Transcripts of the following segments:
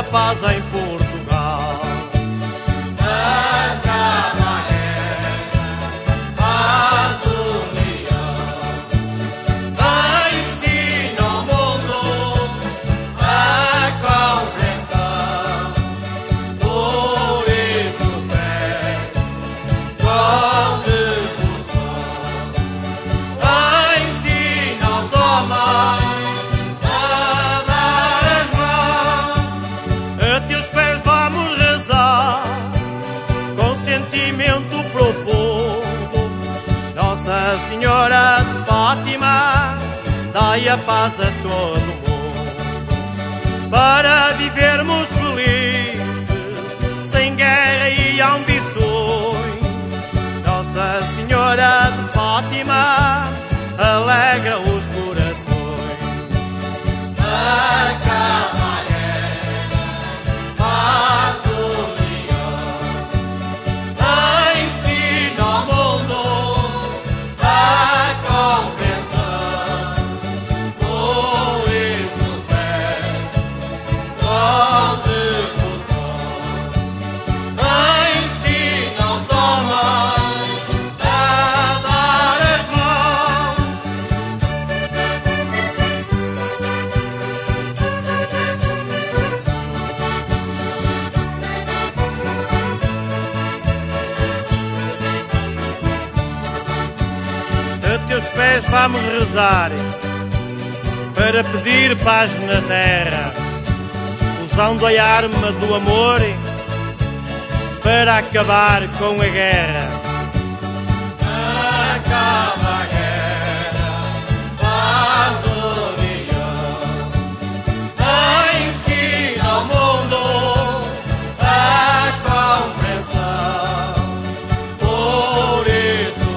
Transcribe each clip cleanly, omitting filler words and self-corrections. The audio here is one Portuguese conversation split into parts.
paz em Portugal. Senhora de Fátima, dai a paz a todo mundo, para vivermos felizes, sem guerra e ambições. Nossa Senhora de Fátima, alegra os corações. Teus pés vamos rezar para pedir paz na terra, usando a arma do amor para acabar com a guerra. Acaba a guerra, faz união, ensina ao mundo a compreensão. Por isso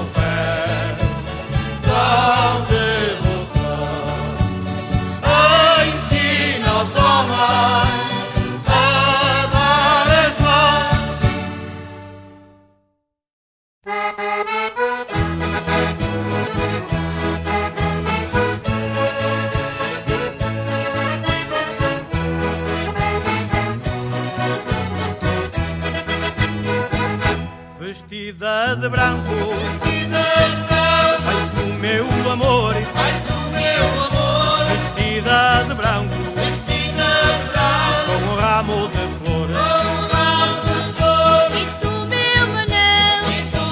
Vestida de branco, vais do meu amor, vestida de branco, com um ramo de flores. E tu, meu manel,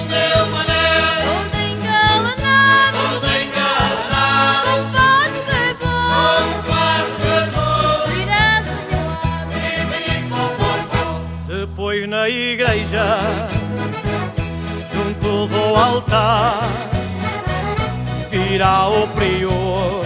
todo engalanado, com fatos garbosos, virás a meu lado. Depois na igreja, junto do altar, virá o prior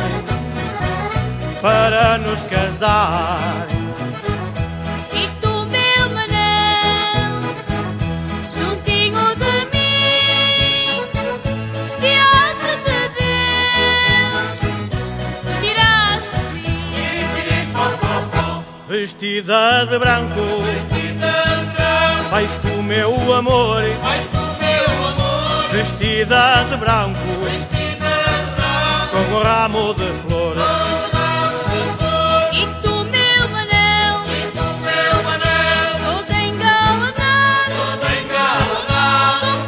para nos casar. E tu, meu manel, juntinho de mim, diante de Deus, tu dirás que sim. Vestida de branco, vais tu, meu amor, vestida de branco, com um ramo de flores. E tu, meu manel, todo engalanado, com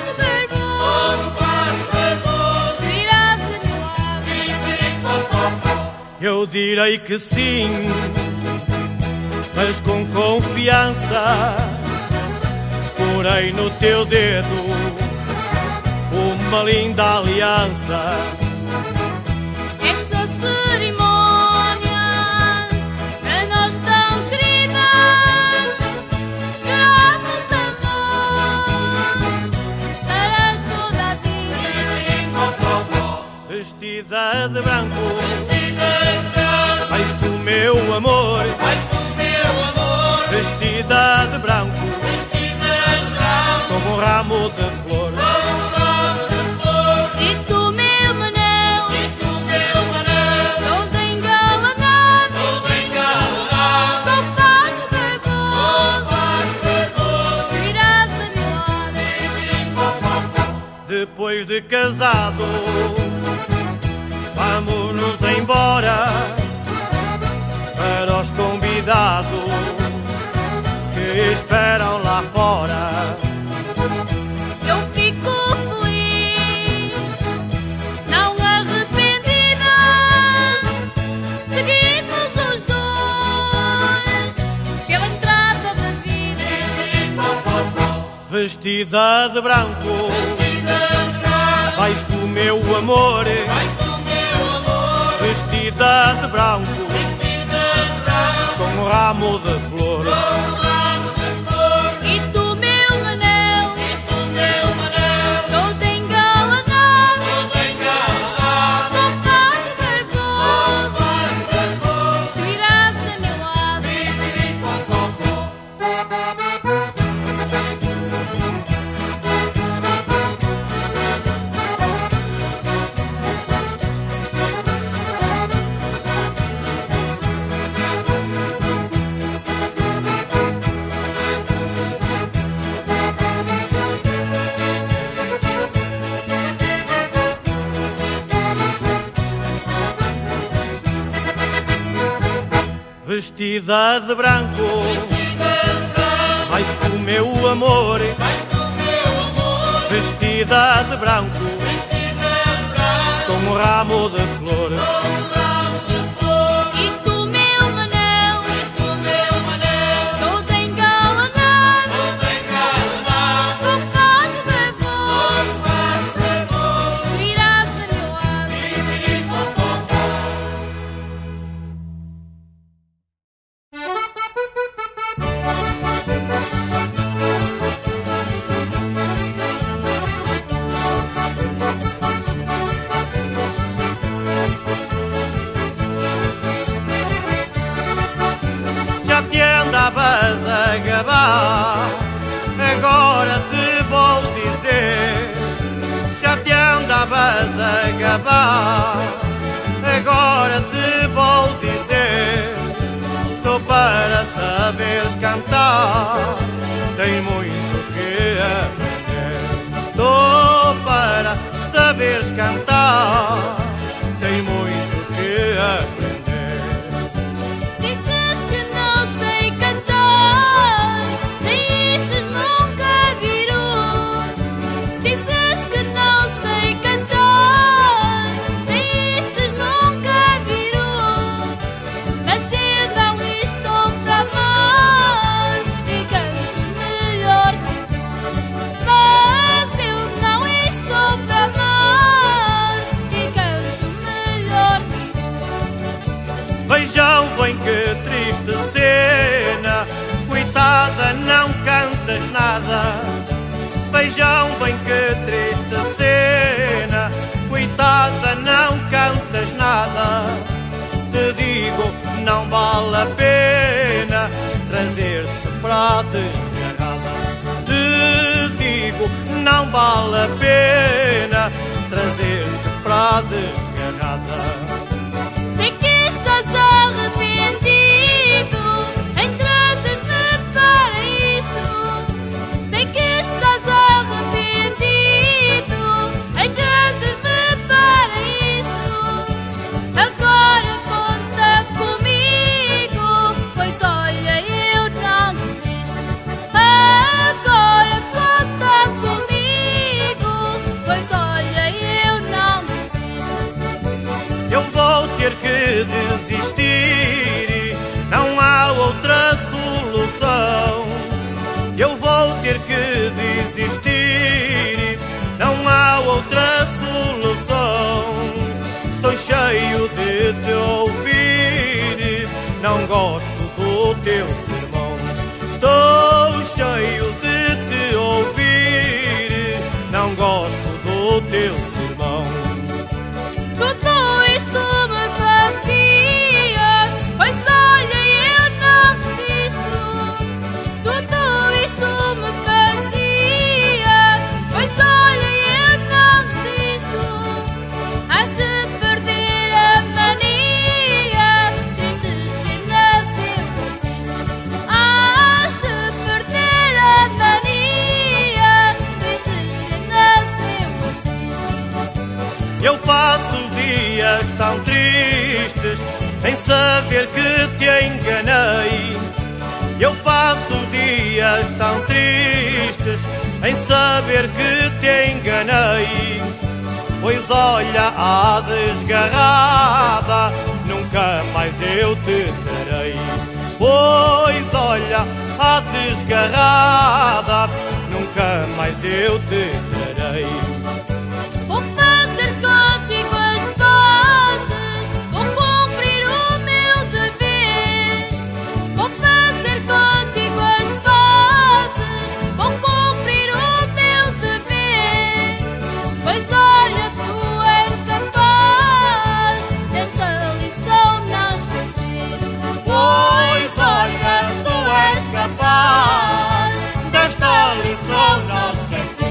fato garboso, virás a meu lado. Eu direi que sim, mas com confiança, porei no teu dedo uma linda aliança. Essa cerimónia, para nós tão querida, juramos amor para toda a vida. Vestida de branco, vais tu, meu amor, vestida de branco, como um ramo de flores. E tu, meu manel, todo engalanado, com fato garboso, virás a meu lado. Depois de casado, vamos-nos embora para os convidados. esperam lá fora. Eu fico feliz, não arrependida. Seguimos os dois pela estrada da vida. Vestida de branco, vais do meu amor. Vestida de branco, com um ramo de flores. E tu, meu anel, todo engalanado, com fado garboso, tu irás a meu lado. Vestida de branco, vais do meu amor. Vestida de branco, com um ramo de flores. E tu, meu anel, todo engalanado, com fado garboso, tu irás a meu lado. Já te andavas a gabar, agora te vou dizer. Já te andavas a gabar, agora te vou dizer. Tu para saberes cantar, tem muito que aprender. Tu para saberes cantar, tem muito que aprender. Dizes que não sei cantar, saístes nunca viram. Dizes que não sei cantar, saístes nunca viram. Mas eu não estou para amar e canto melhor. Mas eu não estou para amar e canto melhor. Vejam bem que triste cena, coitada, não cantas nada. Vejam bem que triste cena, coitada, não cantas nada. Te digo, não vale a pena trazer-te para a desgarrada. Te digo, não vale a pena trazer-te para a desgarrada. Sei que estás arrependido em trazer-me para isto. Sei que estás arrependido em trazer-me para isto. Agora conta comigo, pois olha, eu não desisto. Agora conta comigo, pois olha, eu não desisto. Eu vou ter que desistir, não há outra solução. Eu vou ter que desistir, não há outra solução. Estou cheio de te ouvir, não gosto do teu sermão. Estou cheio de te ouvir, não gosto do teu sermão. Tudo isto me fazia, pois olha, eu não desisto. Tudo isto me fazia, pois olha, eu não desisto. Has de perder a mania, destes cenas eu resisto. Has de perder a mania, destes cenas eu resisto. Eu passo dias tão tristes em saber que te enganei. Eu passo dias tão tristes em saber que te enganei. Pois olha, a desgarrada nunca mais eu te terei. Pois olha, a desgarrada nunca mais eu te terei. Vou fazer contigo as pazes, vou cumprir o meu dever. Vou fazer contigo as pazes, vou cumprir o meu dever. Pois olha, tu és capaz desta lição não esquecer. Pois olha, tu és capaz desta lição não esquecer.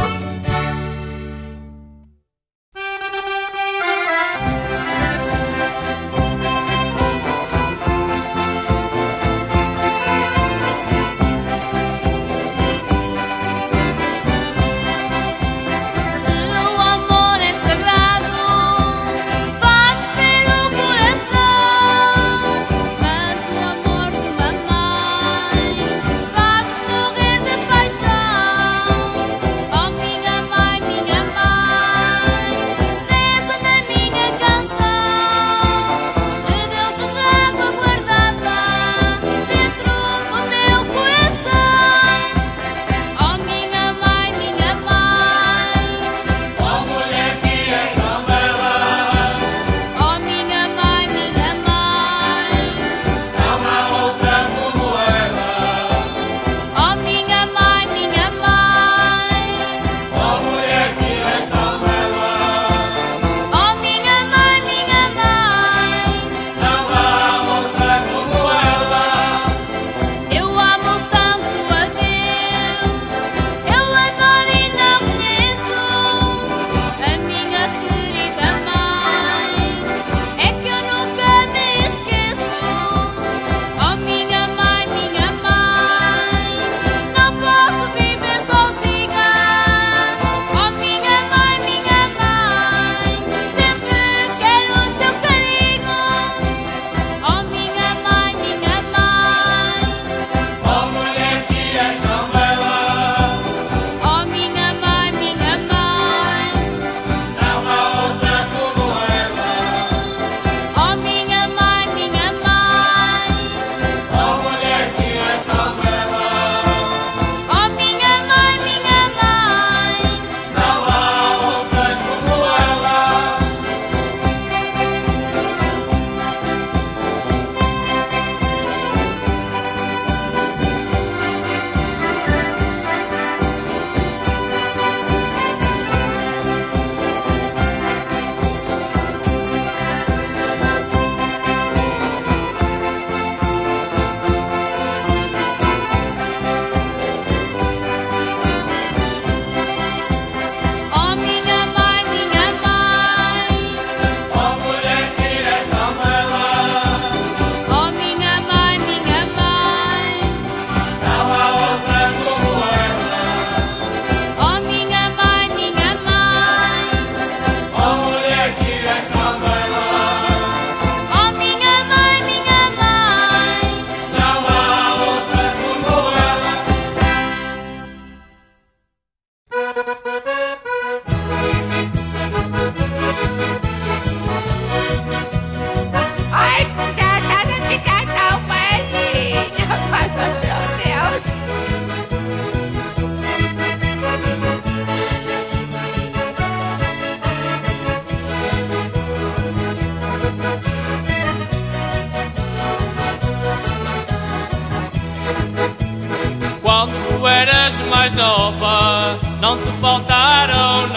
Quando eras mais nova, não te faltaram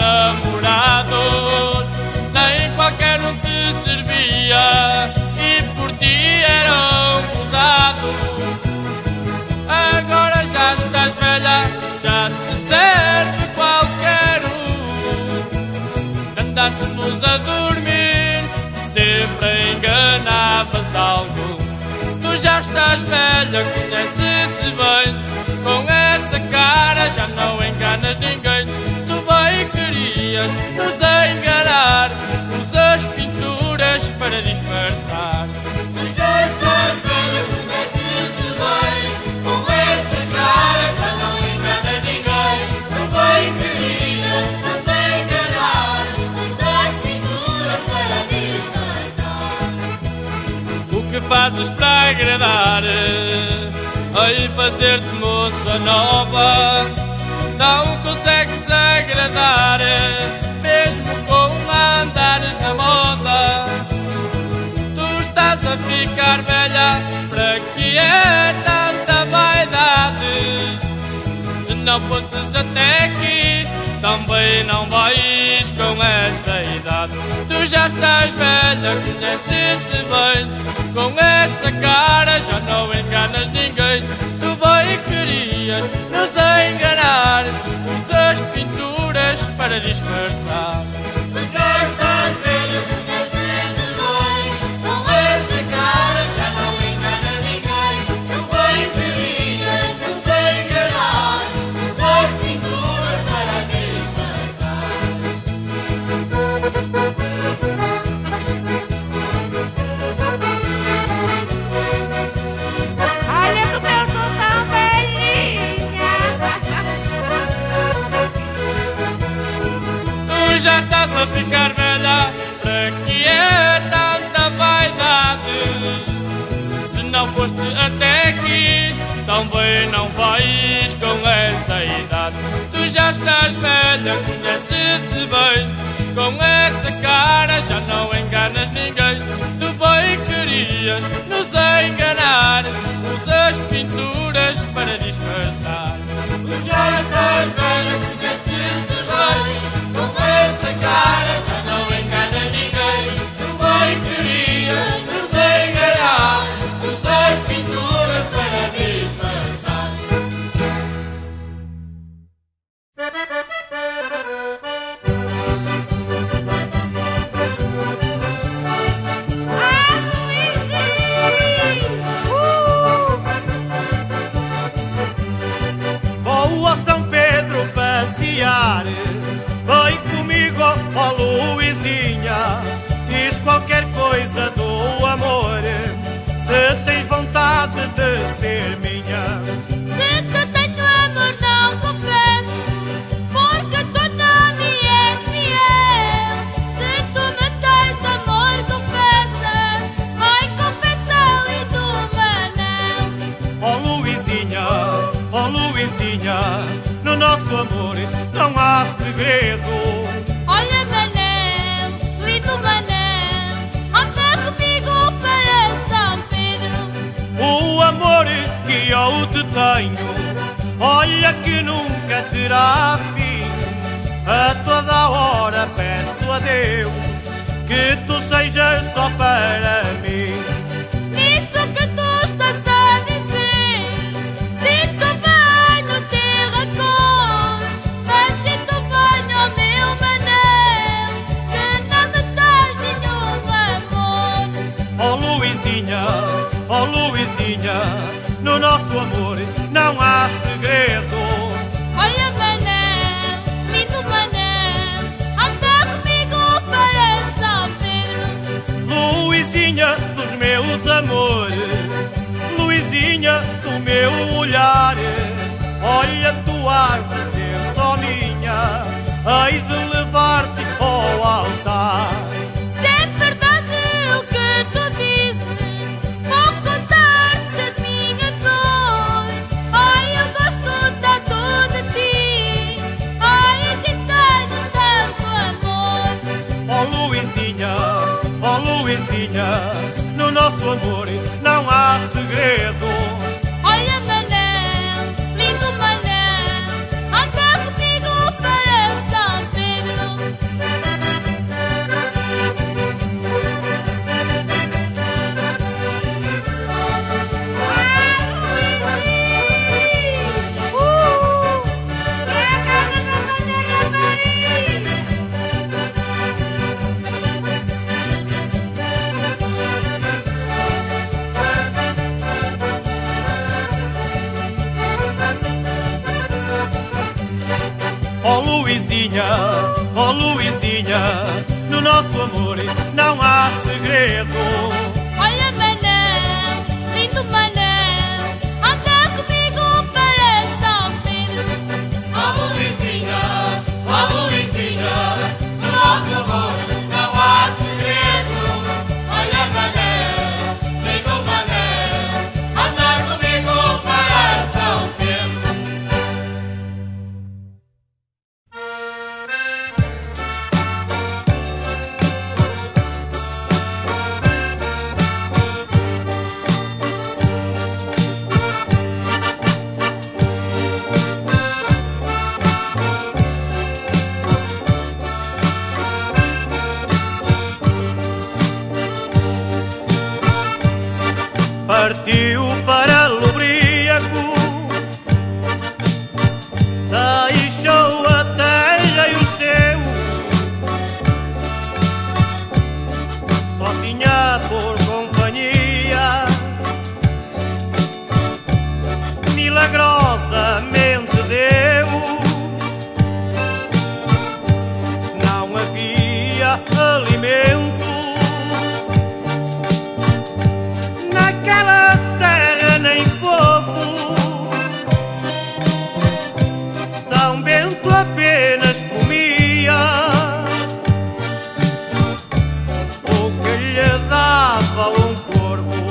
namorados, nem qualquer um te servia e por ti eram gozados. Agora já estás velha, já te serve qualquer um. Andássemos a dormir, sempre enganavas algum. Tu já estás velha, conhece-se bem. Com essa cara já não enganas ninguém. Tu bem querias nos enganar, usas pinturas para disfarçar. Tu já estás velha, conhece-se bem. fazes para agradar, aí fazer-te moça nova, não consegues agradar, mesmo com andares na moda. Tu estás a ficar velha, para que é tanta vaidade? Se não fosses até aqui, também não vais com essa idade. Tu já estás velha, conheces-se bem, com essa cara já não enganas ninguém. Tu bem querias nos enganar, usas pinturas para disfarçar. Tu já estás velha, conheces-se bem, com essa cara já não enganas ninguém. Tu bem querias nos enganar, usas pinturas para disfarçar. Olha como eu sou tão velhinha. Tu já estás a ficar velha, para que é tanta vaidade? Se não foste até aqui, também não vais com essa idade. Tu já estás velha, conheces-se bem, com essa cara já não enganas ninguém. Tu bem querias nos enganar, usas pinturas para disfarçar. Tu já estás velha, conheces-se bem, com essa cara já não engana ninguém. Tu bem querias nos enganar, usas pinturas para disfarçar. Vou a São Pedro passear, vem comigo, ó Luizinha, diz qualquer coisa do amor, se tens vontade de ser minha. Se te tenho amor não confesso, porque tu não me és fiel. Se tu me tens amor confessa, vai confessa-lhe do Manel. Ó Luizinha, no nosso amor não há segredo. Olha Manel, lindo Manel, anda comigo para São Pedro. O amor que eu te tenho, olha que nunca terá fim. A toda hora peço a Deus que tu sejas só para mim. Nisso que tu estás a dizer, sinto bem no teu racon, mas sinto bem ao meu Manel, que não me dás nenhum amor. Ó Luizinha, no nosso amor não há segredo. Olha Manel, lindo Manel, anda comigo para São Pedro. Luizinha dos meus amores, Luizinha do meu olhar, olha tu has de ser só minha, hei de levar-te ao altar. Se é verdade o que tu dizes, vou contar-te de minha dor. Ai, eu gosto tanto de ti, ai, de tenho tanto amor. Ó Luizinha, no nosso amor não há segredo. Olha Manel, lindo Manel, anda comigo para São Pedro. É a casa da Madeira Maria. Ó Luizinha, no nosso amor não há segredo. Olha Manel, lindo Manel, anda comigo para São Pedro. Ó Luizinha, no nosso amor não há segredo. Olha Manel, lindo partiu para Lobríaco, deixou a terra e o céu, só tinha por companhia milagrosamente Deus. Não havia alimento naquela terra nem povo. São Bento apenas comia o que lhe dava um corvo.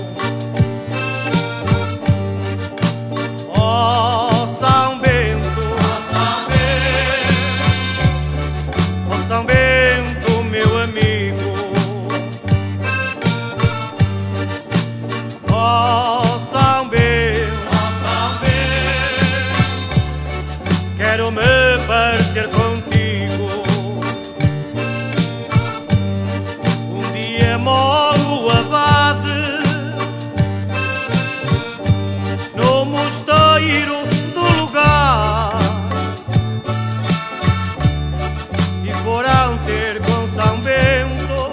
Oh São Bento, oh São Bento, meu amigo. Oh São Bento, quero me parecer contigo. Um dia morre o abade no mosteiro do lugar, e foram ter com São Bento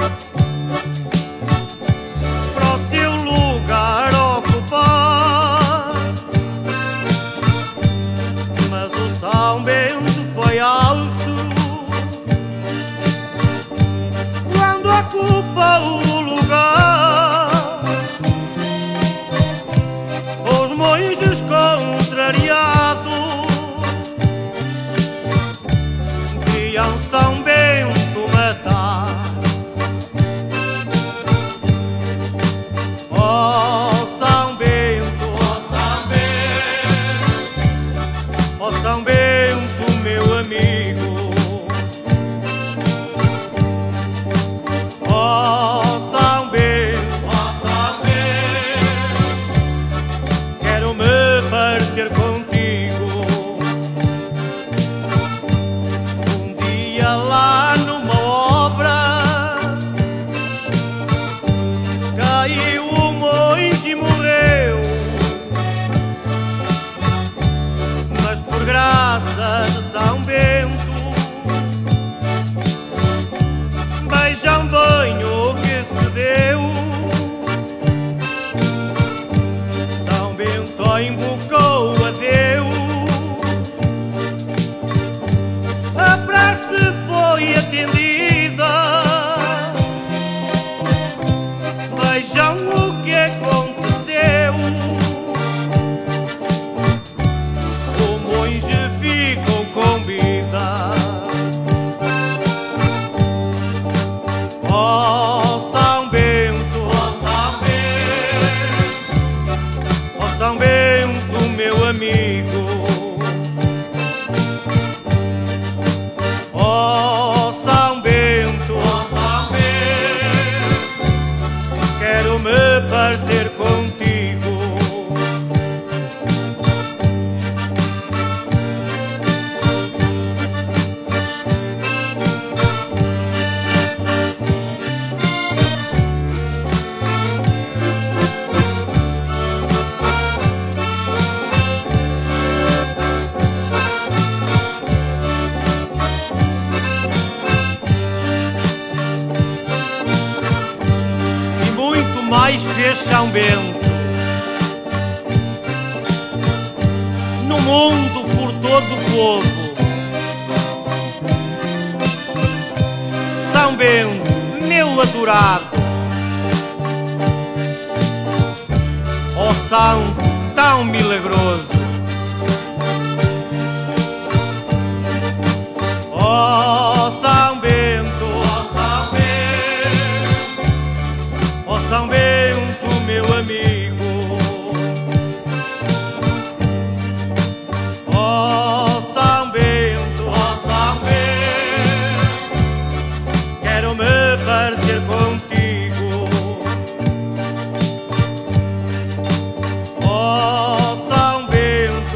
para o seu lugar ocupar. Mas o São Bento foi austro quando ocupou o lugar. Os monges contrariados queriam São Bento matar. Oh São Bento, oh São Bento, meu amigo. Oh São Bento, quero me parecer contigo. Um dia lá numa obra caiu o monge e morreu, mas por graça de São Bento vejam bem o que se deu. São Bento invocou a Deus, a prece foi atendida. Vejam o que aconteceu. O monge ficou com vida. Oh São Bento, oh São Bento, meu amigo. Oh São Bento, quero me parecer contigo. E muito mais fez São Bento no mundo por todo o povo. São Bento, meu adorado, ó santo tão milagroso. Ó São Bento, ó São Bento, meu amigo. Ó São Bento, quero me parecer contigo. Ó São Bento,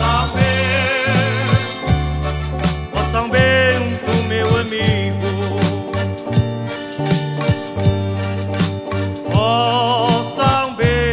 ó São Bento, meu amigo. Ó São Bento.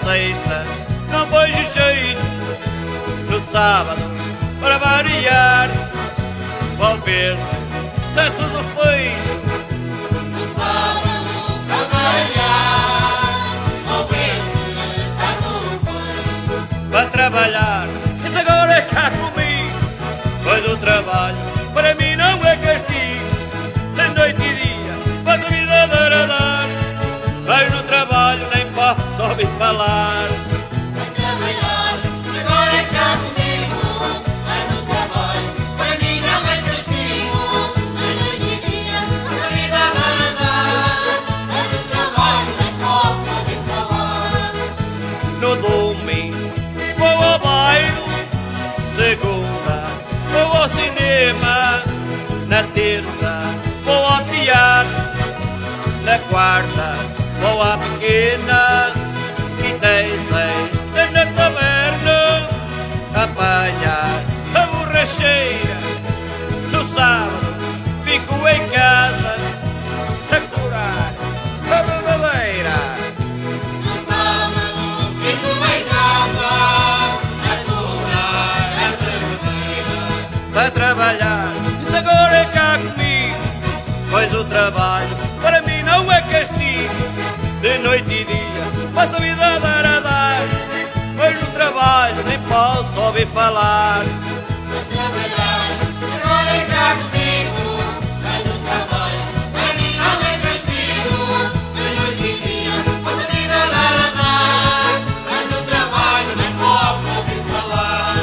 sexta não vejo jeito. No sábado, para variar, ao ver se está tudo feito. No sábado, para variar, ao ver se está tudo feito. Para trabalhar, isso agora é cá comigo. Pois o trabalho para mim não é castigo. De noite e dia, faço a vida de agradar. Vai no trabalho, nem posso ouvir falar. Para trabalhar, agora é cá comigo. Vai no trabalho, para mim não é castigo. De noite e dia, faço a vida de agradar. Vai no trabalho, nem posso ouvir falar. No domingo vou ao baile, segunda vou ao cinema, na terça vou ao teatro, na quarta vou à pequena e tem sexta na taberna apanhar a borracheira. No sábado fico em casa a curar a bebedeira. No sábado, fico em casa a curar a bebedeira. Para trabalhar, isso agora é cá comigo. Pois o trabalho para mim não é castigo. De noite e dia, passo a vida a dar a dar. Pois no trabalho nem posso ouvir falar. Para trabalhar, agora é cá comigo. Vai no trabalho, para mim não é castigo. De noite e dia, passo a vida a dar a dar. Vai no trabalho, nem posso ouvir falar.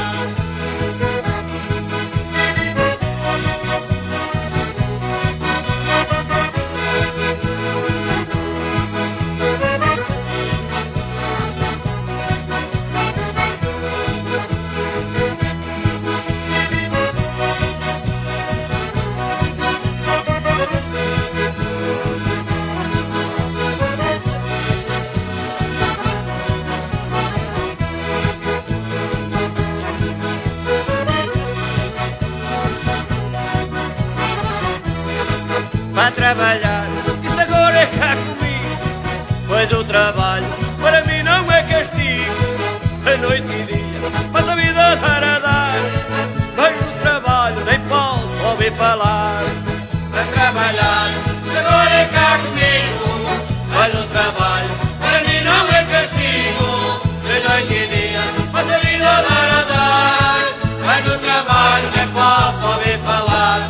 Para trabalhar, isso agora é cá comigo. Pois o trabalho para mim não é castigo. De noite e dia, mas a vida a dar a dar. Bem no trabalho nem posso ouvir falar. Para trabalhar, isso agora é cá comigo. Pois o trabalho para mim não é castigo. De noite e dia, mas a vida a dar a dar. Bem no trabalho nem posso ouvir falar.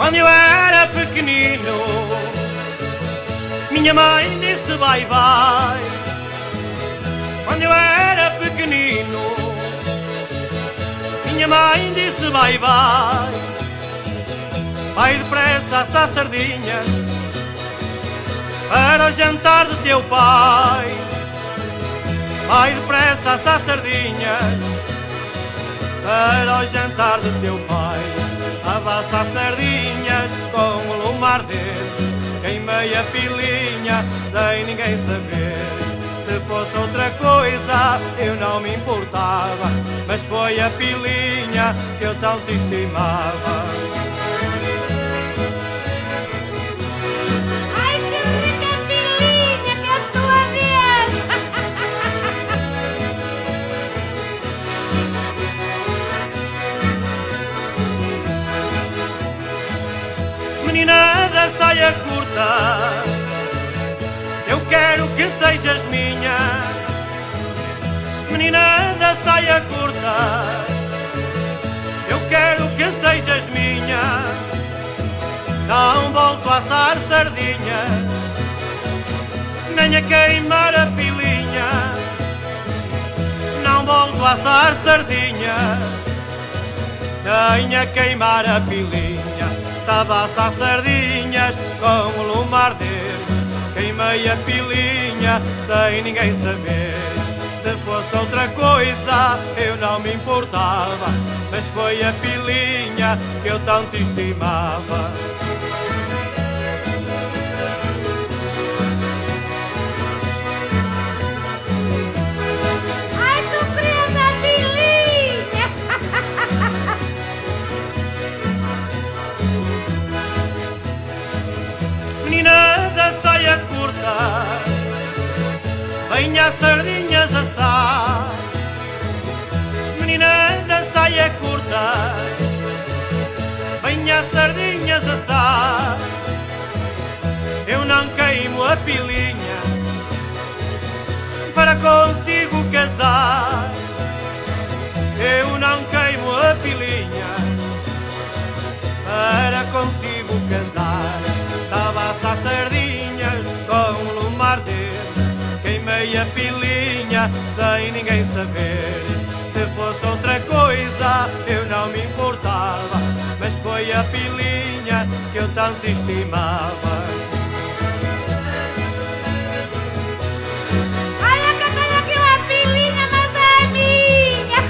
Quando eu era pequenino, minha mãe disse vai, vai. Quando eu era pequenino, minha mãe disse vai, vai. Vai depressa assar sardinhas para o jantar de teu pai. Vai depressa assar sardinhas para o jantar de teu pai. Estava a assar sardinhas com o lume a arder. Queimei a pilinha sem ninguém saber. Se fosse outra coisa eu não me importava, mas foi a pilinha que eu tanto estimava. Ai, que rica pilinha que eu estou a ver! Menina da saia curta, eu quero que sejas minha. Menina da saia curta, eu quero que sejas minha. Não volto a assar sardinha, nem a queimar a pilinha. Não volto a assar sardinha, nem a queimar a pilinha. Estava a assar sardinhas com o lume a arder. Queimei a pilinha sem ninguém saber. Se fosse outra coisa eu não me importava, mas foi a pilinha que eu tanto estimava. Ai, tu presa a pilinha! Menina da saia curta, venha as sardinhas assar. Menina da saia curta, venha as sardinhas assar. Eu não queimo a pilinha para consigo casar. Eu não queimo a pilinha para consigo casar. Estava a assar sardinhas com o lume a arder. Queimei a pilinha sem ninguém saber. Se fosse outra coisa eu não me importava, mas foi a pilinha que eu tanto estimava. Olha que eu tenho aqui uma pilinha, mas é minha!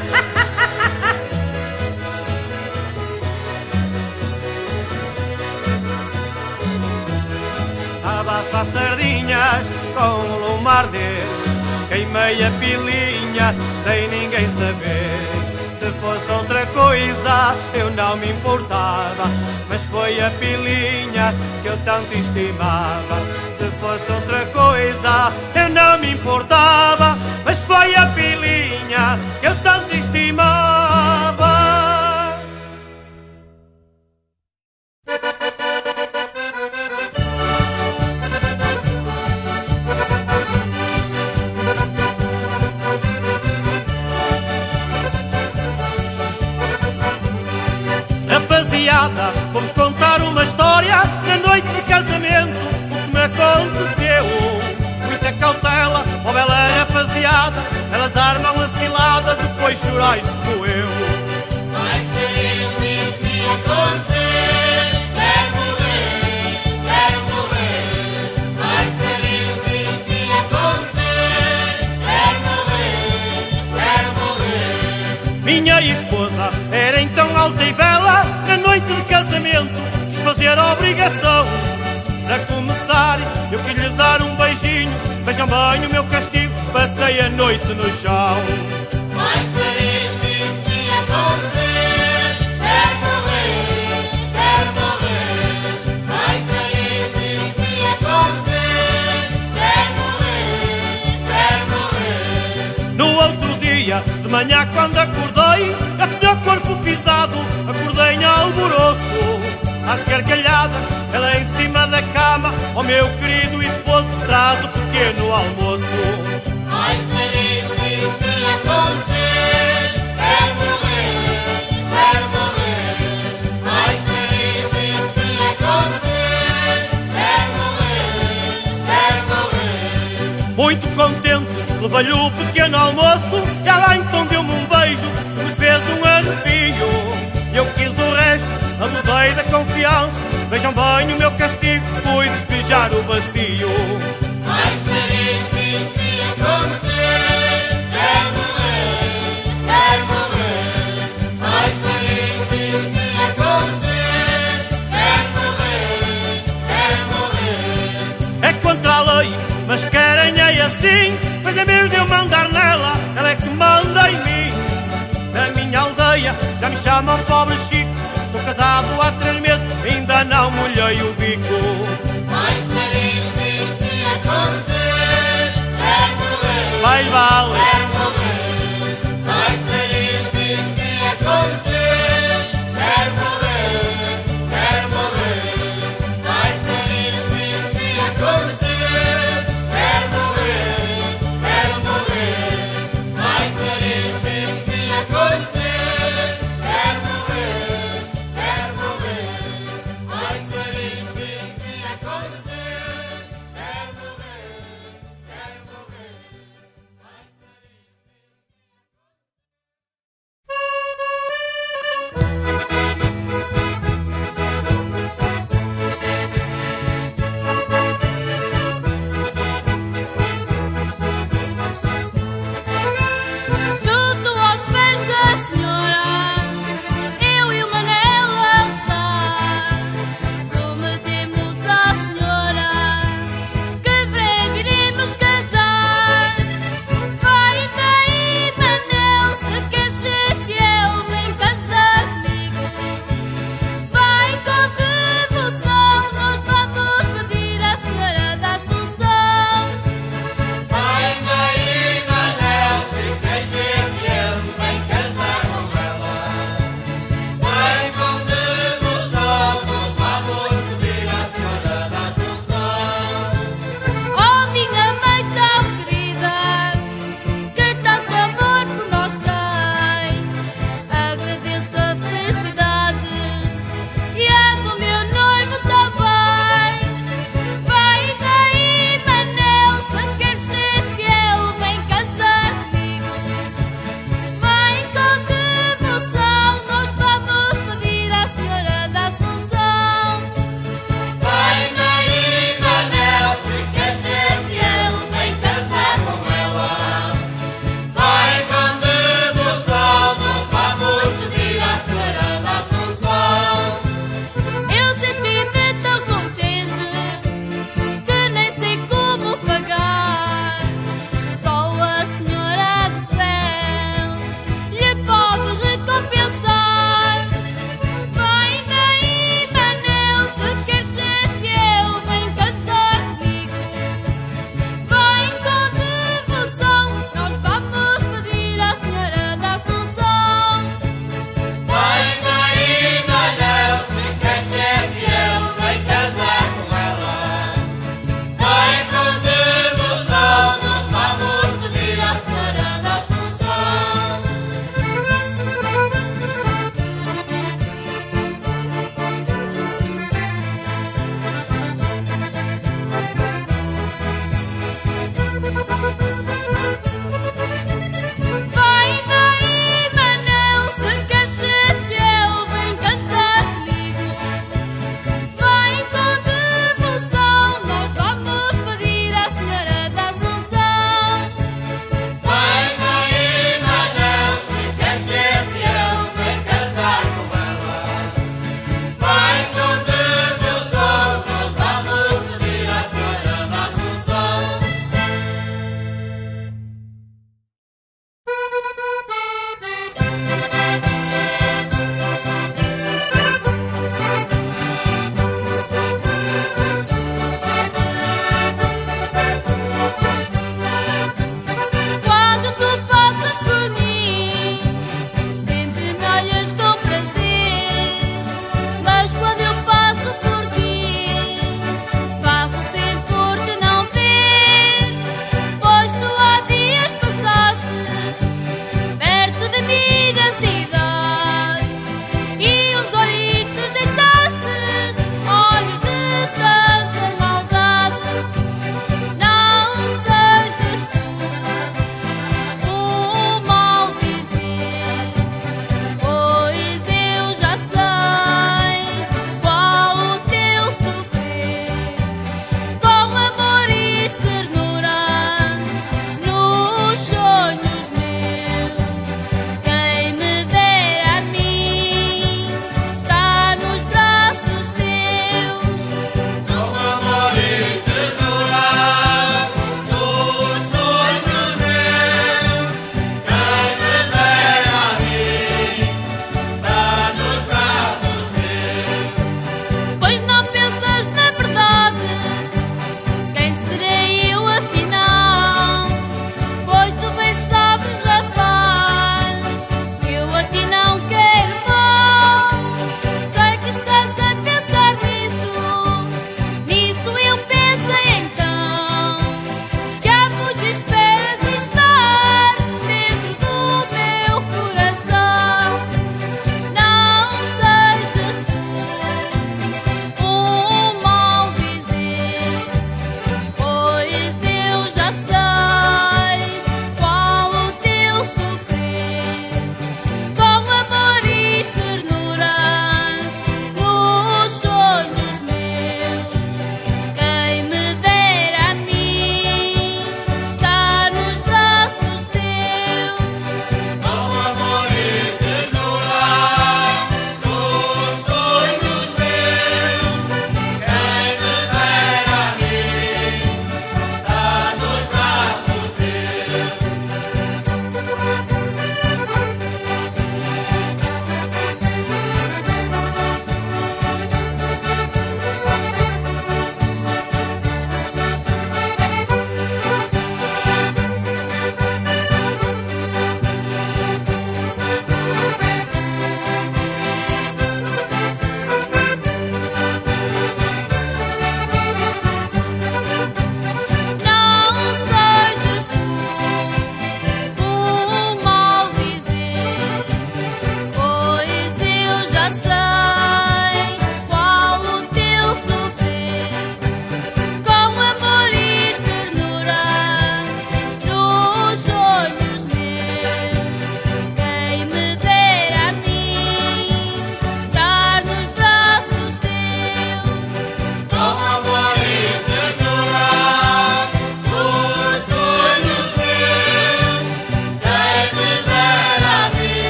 Estava a assar sardinhas com o lume a arder. Queimei a pilinha sem ninguém saber. Se fosse outra coisa eu não me importava, mas foi a pilinha que eu tanto estimava. Se fosse outra coisa eu não me importava, mas foi a pilinha que eu tanto estimava. Rapaziada, vamos contar uma história na noite de casamento, o que me aconteceu. Muita cautela, ó bela rapaziada, elas armam a cilada, depois chorais como eu. Vai ser isso que me acontecer. Quero morrer. Vai ser isso que me acontecer. Quero morrer. Minha esposa era então alta e bela, na noite de casamento quis fazer a obrigação. Para começar eu quis lhe dar um beijinho, vejam bem o meu castigo, passei a noite no chão. Vai ser isso que me acontecer. Quero morrer. Vai ser isso que me acontecer. Quero morrer. No outro dia, de manhã quando acordei, a tinha o corpo pisado, acordei em alvoroço. Às gargalhadas, ela em cima da cama, ó meu querido esposo, traz o pequeno almoço. Vai ser isso que me acontecer. Quero morrer. Vai ser isso que me levei-lhe o pequeno almoço e ela então deu-me um beijo que me fez um arrepio. Eu quis o resto, abusei da confiança. Vejam bem o meu castigo, fui despejar o vazio. Ai, feliz, me acontecer, quer morrer, quer morrer. Ai, feliz, me acontecer, quer morrer, quer morrer. É contra a lei, mas querem é assim. Pois em vez de eu mandar nela, ela é que manda em mim. Na minha aldeia já me chamam pobre Chico. Estou casado há 3 meses, ainda não molhei o bico. Ai, feliz, me acontecer, quer morrer, Vai, vale. quer morrer. Ai, feliz, me acontecer, quer morrer, quer morrer. Ai, feliz, me acontecer, quer morrer, quer morrer. Ai, feliz, me acontecer, quer morrer, quer morrer. Ai, feliz, me acontecer, quer morrer, quer morrer.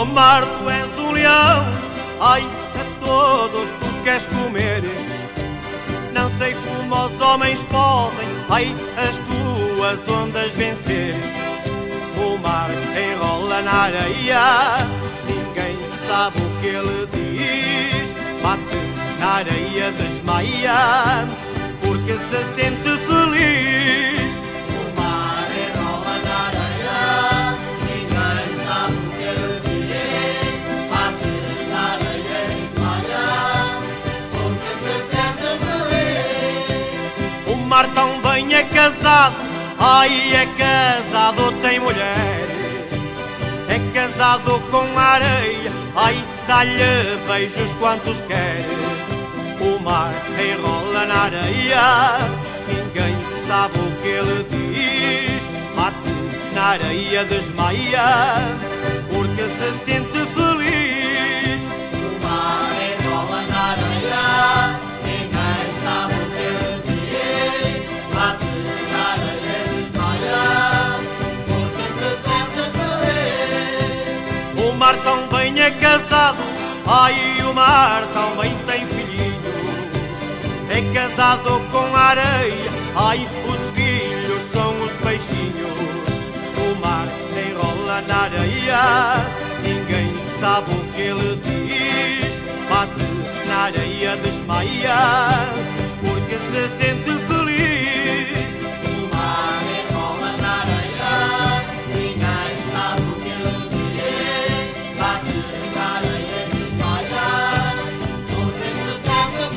mar, tu és um leão, ai, a todos tu queres comer. Não sei como os homens podem, ai, as tuas ondas vencer. O mar enrola na areia, ninguém sabe o que ele diz. Bate na areia, desmaia, porque se sente feliz. O mar enrola na areia, ninguém sabe o que ele diz. Bate na areia, desmaia, porque se sente feliz. O mar tão bem é casado, ai, é casado, tem mulher. É casado com a areia, ai, dá-lhe beijos quantos quer. O mar enrola na areia, ninguém sabe o que ele diz. Bate na areia, desmaia, porque se sente feliz. O mar enrola na areia, ninguém sabe o que ele diz. Bate na areia, desmaia, porque se sente feliz. O mar tão bem é casado, ai, o mar tão bem tem filhinho. É casado com a areia, ai, os filhos são os peixinhos. O mar enrola na areia, ninguém sabe o que ele diz. Bate na areia, desmaia, porque se sente feliz. O mar enrola na areia, ninguém sabe o que ele diz. Bate na areia, desmaia, porque se sente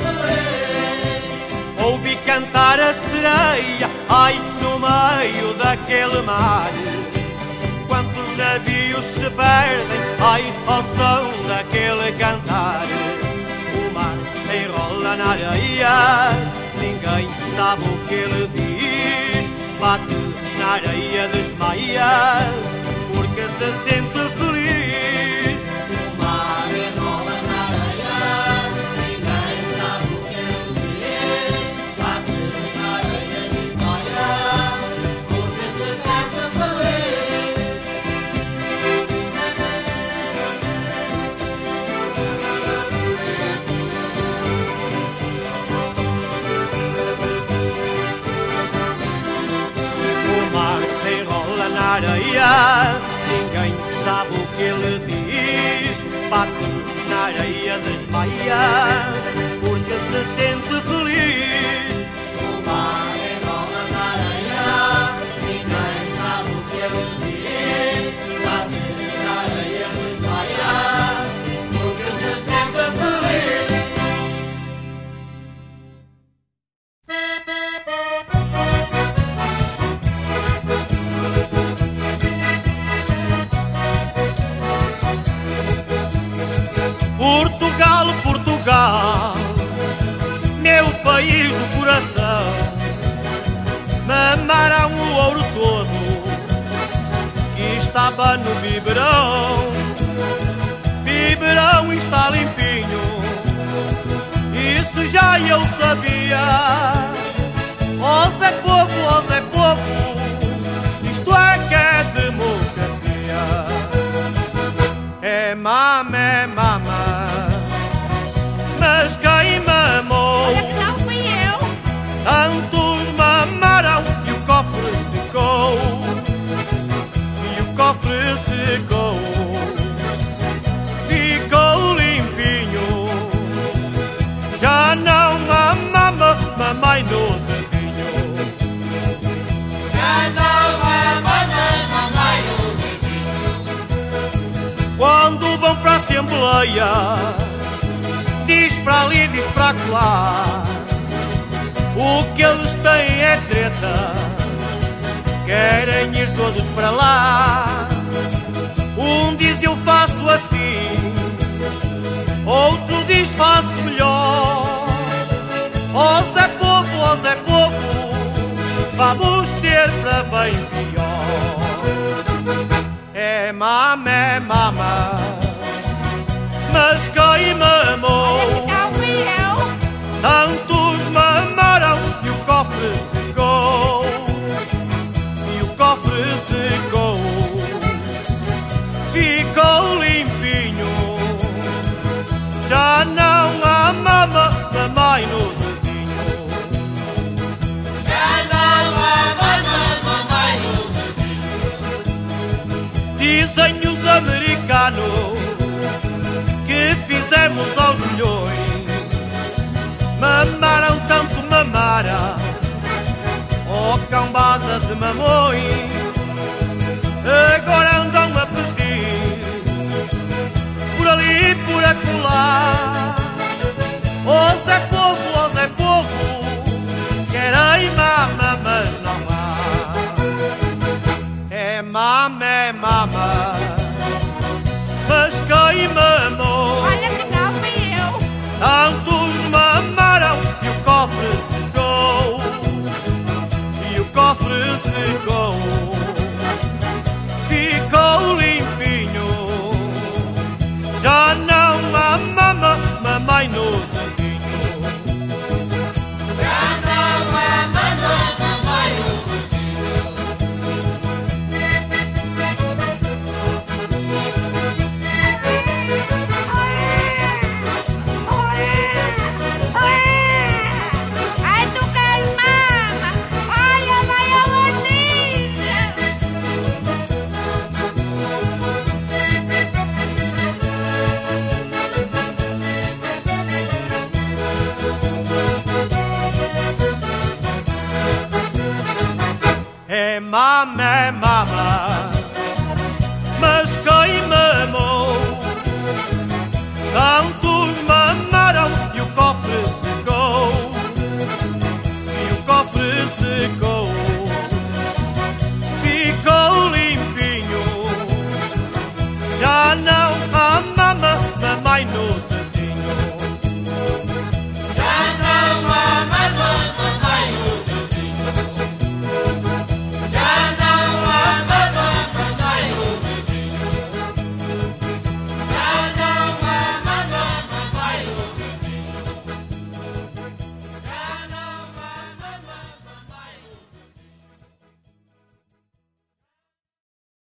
feliz. Ouvi cantar a sereia, ai, no meio daquele mar. Quantos navios se perdem, ai, ao som daquele cantar. O mar enrola na areia, ninguém sabe o que ele diz. Bate na areia, desmaia, porque se sente feliz. O mar enrola na areia, ninguém sabe o que ele diz. Bate na areia, desmaia, porque se sente feliz. O mar enrola na areia, ninguém sabe o que ele diz. Bate na areia, desmaia, porque se sente feliz. O mar enrola na areia, ninguém sabe o que ele diz. Bate na areia, desmaia, porque se sente feliz. Portugal, Portugal, meu país do coração, mamaram o ouro todo que estava no biberão. Biberão está limpinho, isso já eu sabia. Ó Zé Povo, ó Zé Povo, isto é que é democracia. É mama, mas quem mamou? Olha que não fui eu. Tantos mamaram e o cofre secou. E o cofre secou. Ficou limpinho. Já não há mama, mamãe no dedinho. Já não há mamãe no dedinho. Quando vão para a Assembleia, diz para ali, diz para lá, o que eles têm é treta, querem ir todos para lá. Um diz eu faço assim, outro diz faço melhor. Ó Zé Povo, ó Zé Povo, vamos ter para bem pior. É mama, mas quem mamou? Olha que não fui eu. Tantos mamaram e o cofre secou. E o cofre secou. Ficou limpinho. nada de mamões, agora andam a pedir por ali e por acolá. Ó Zé Povo, querem mama, mas não há. É mama, mas quem mamou? Olha que não fui eu. Tantos mamaram e o cofre secou, e o cofre secou, ficou limpinho. Já não há mama, mamãe no dedinho. Já não há mama, mamãe no dedinho. Ai, tu queres mama? Olha, vai aonde? É mama,